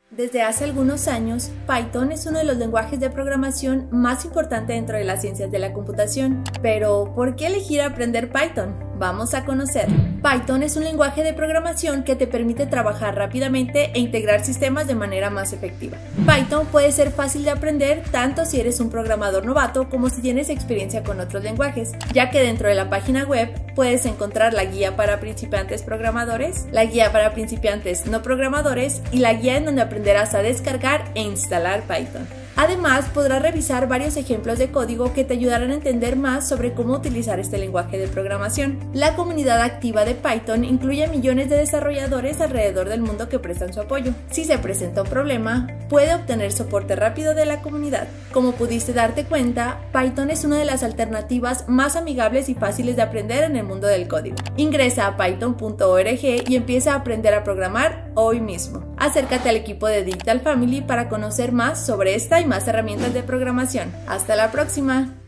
Desde hace algunos años, Python es uno de los lenguajes de programación más importantes dentro de las ciencias de la computación. Pero, ¿por qué elegir aprender Python? Vamos a conocer. Python es un lenguaje de programación que te permite trabajar rápidamente e integrar sistemas de manera más efectiva. Python puede ser fácil de aprender tanto si eres un programador novato como si tienes experiencia con otros lenguajes, ya que dentro de la página web puedes encontrar la guía para principiantes programadores, la guía para principiantes no programadores y la guía en donde aprenderás a descargar e instalar Python. Además, podrás revisar varios ejemplos de código que te ayudarán a entender más sobre cómo utilizar este lenguaje de programación. La comunidad activa de Python incluye a millones de desarrolladores alrededor del mundo que prestan su apoyo. Si se presenta un problema, puede obtener soporte rápido de la comunidad. Como pudiste darte cuenta, Python es una de las alternativas más amigables y fáciles de aprender en el mundo del código. Ingresa a python.org y empieza a aprender a programar hoy mismo. Acércate al equipo de Digital Family para conocer más sobre esta y más herramientas de programación. ¡Hasta la próxima!